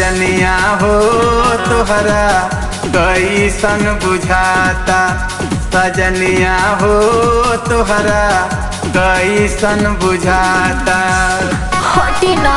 सजनिया हो तोहरा कैसन बुझाता, सजनिया हो तोहरा कैसन बुझाता। हटी ना।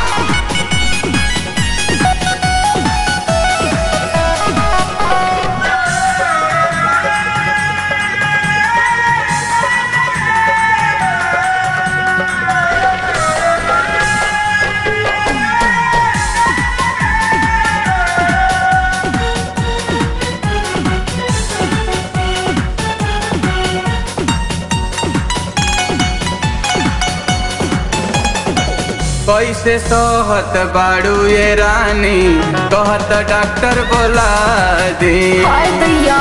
कैसे सोहत बाड़ू ये रानी, कहत डॉक्टर बोला दी। हाय दैया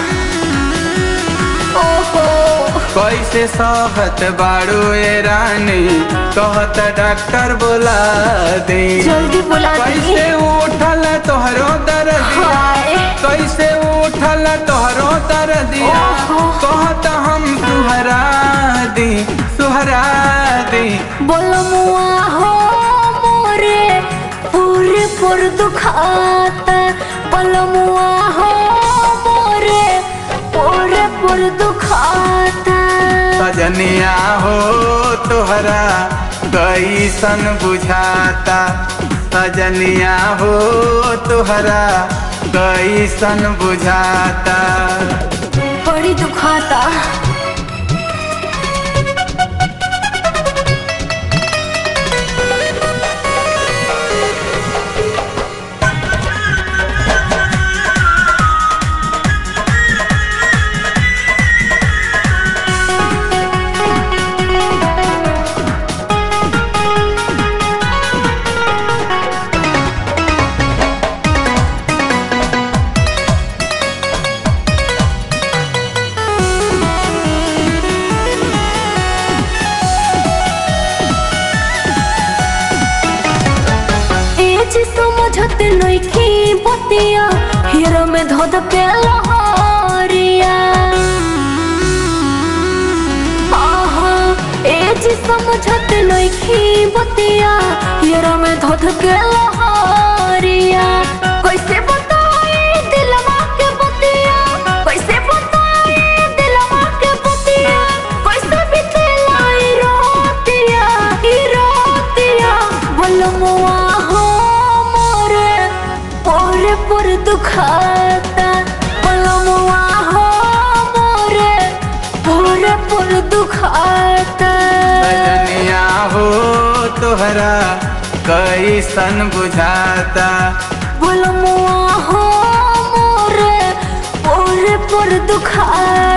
ओहो। कैसे सोहत बाड़ू ये रानी, कहत डॉक्टर बोला दी। जल्दी बुला दी। कैसे उठल तोहरो दर्दिया, कैसे उठल तोहरो दर्दिया, कहत हम सुहरा दी सुहरा दी। बोलमुआ हो मोरे पूरे पुर दुखाता, बोलमुआ हो मोरे पूरे पुर दुखाता। सजनिया हो तोहरा कैसन बुझाता, सजनिया हो तोहरा कैसन बुझाता। बड़ी दुखाता। समझत नइखी बतिया, हीरा में धोद के लहरिया। आहा एज समझत नइखी बतिया, हीरा में धोद के लहरिया। कैसे बताई दिलवा के बतिया, कैसे बताई दिलवा के बतिया, कैसे बितलाई रातिया ई रातिया। बोलमुआ पुर दुखाता, बोलमुआ हो मोरे पूरे पुर दुखाता। सजनिया हो तोहरा कैसन बुझाता, बोलमुआ हो मोरे पूरे पुर दुखाता।